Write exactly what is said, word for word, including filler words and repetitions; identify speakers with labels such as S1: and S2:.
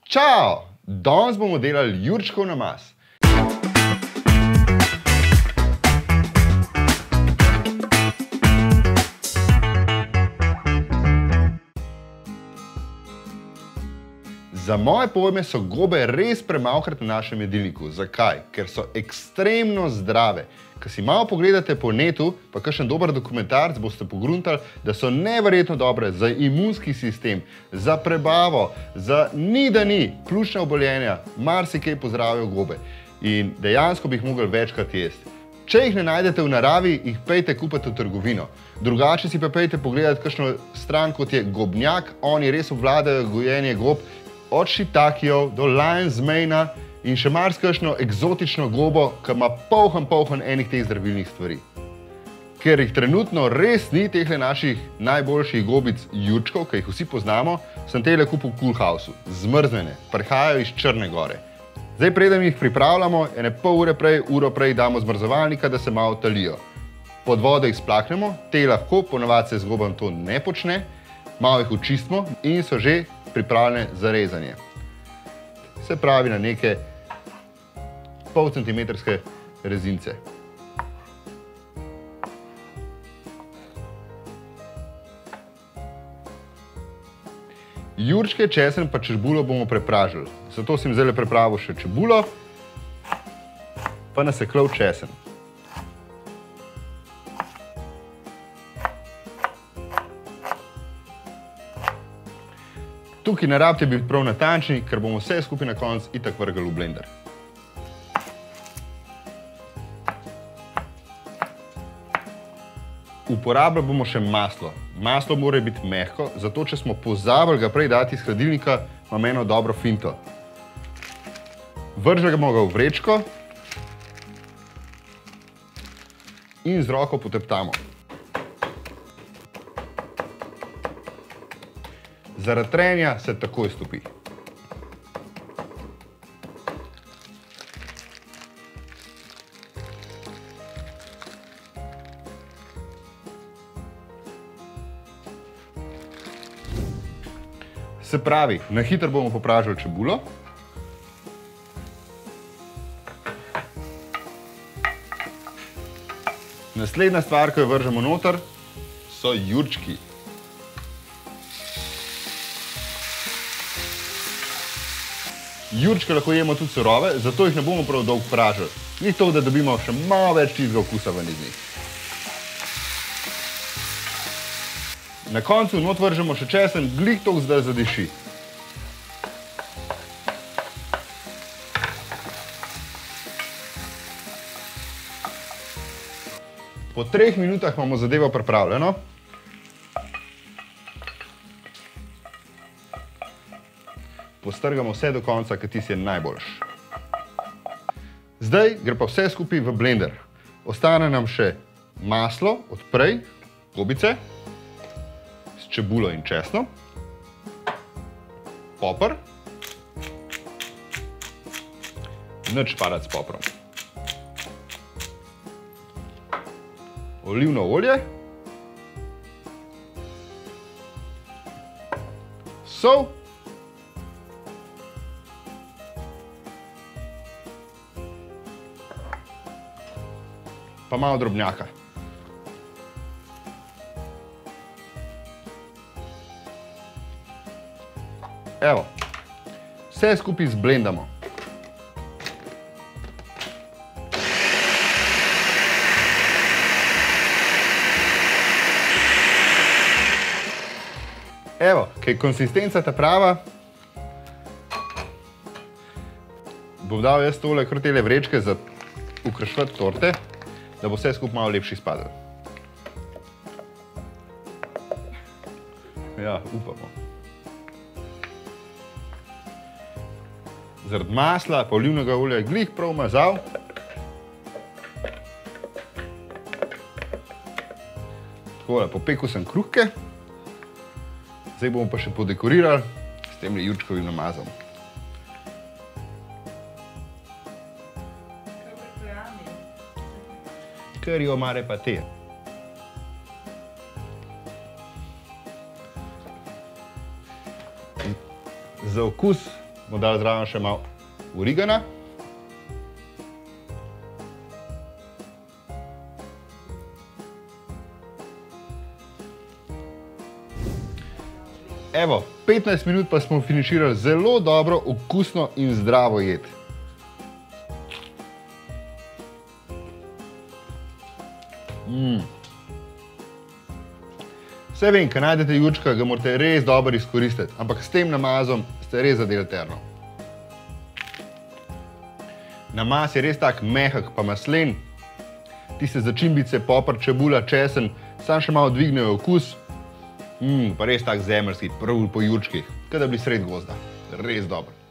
S1: Čau! Danes bomo delali jurčkov namaz. Za moje pojme so gobe res premalokrat v našem jedilniku. Zakaj? Ker so ekstremno zdrave. Ko si malo pogledate po netu, pa kakšen dober dokumentarc, boste pogruntali, da so neverjetno dobre za imunski sistem, za prebavo, za ni da ni, pljučna obolenja, marsikaj pozdravijo gobe. In dejansko bi jih mogli večkrat jesti. Če jih ne najdete v naravi, jih pejte kupiti v trgovino. Drugače si pa pejte pogledati kakšno stran, kot je Gobnjak. Oni res obvladajo gojenje gob, od šitakijev do lion's mane'a in še marsikakšno eksotično gobo, ki ima polhan polhan enih teh zdravilnih stvari. Ker jih trenutno res ni tehle naših najboljših gobic jurčkov, ki jih vsi poznamo, sem tehle kupil v Cool Houseu, zmrznjene, prihajajo iz Črne Gore. Zdaj, preden jih pripravljamo, ene pol ure prej, uro prej damo zmrzovalnika, da se malo talijo. Pod vodo jih splaknemo, te lahko, ponavadi se z gobam to ne počne, malo jih očistimo in so že pripravljene za rezanje. Se pravi na neke pol centimetrske rezince. Jurčke, česen pa čebulo bomo prepražili. Zato sem zdaj prepravil še čebulo, pa naseklal česen. Tukaj ne rabite biti prav natančni, ker bomo vse skupaj na koncu itak vrgli v blender. Uporabljali bomo še maslo. Maslo mora biti mehko, zato če smo pozabili ga prej dati iz hladilnika, imamo eno dobro finto. Vržemo ga v vrečko in z roko poteptamo. Zaradi trenja se takoj stopi. Se pravi, na hitro bomo popražili čebulo. Naslednja stvar, ko jo vržemo noter, so jurčki. Jurčke lahko jemo tudi surove, zato jih ne bomo prav dolgo pražili. Njih to, da dobimo še malo več čistega okusa ven iz njih. Na koncu not vržemo še česen, glih toliko, da zadiši. Po treh minutah imamo zadevo pripravljeno. Postrgamo vse do konca, ker tisti je najboljši. Zdaj gre pa vse skupaj v blender. Ostane nam še maslo od prej, gobice, s čebulo in česnom, poper, nič parati s poprom, olivno olje, sol, pa malo drobnjaka. Evo, vse skupaj zblendamo. Evo, ko je konsistenca ta prava, bom dal jaz tole kar tele vrečke za okraševati torte, da bo vse skupaj malo lepši spadal. Ja, upamo. Zaradi masla pa olivnega olja je glih prav mazal. Takole, popekel sem kruhke. Zdaj bomo pa še podekorirali s tem jurčkovim namazom. Ker jo mare pa te. Za okus bomo dali zraven še malo origana. Evo, petnajst minut pa smo finiširali zelo dobro, okusno in zdravo jed. Mm. Vse vem, ko najdete jurčka, ga morate res dobro izkoristiti, ampak s tem namazom ste res zadeli terno. Namaz je res tak mehak pa maslen, tiste začimbice, poper, čebula, česen, samo še malo dvignejo okus. Mm, pa res tak zemeljski, prav po jurčkih, kot da bi sred gozda. Res dobro.